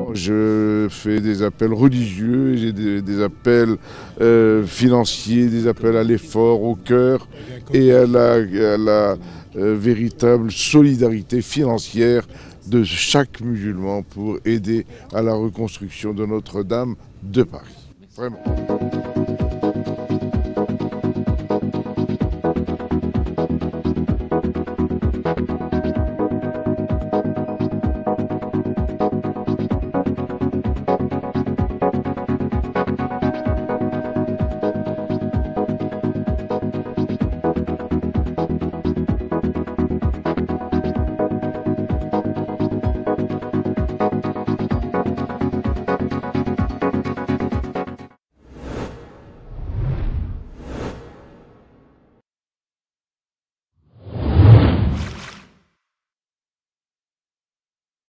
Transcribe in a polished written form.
Je fais des appels religieux, j'ai des appels financiers, des appels à l'effort, au cœur et à la véritable solidarité financière de chaque musulman pour aider à la reconstruction de Notre-Dame de Paris. Vraiment.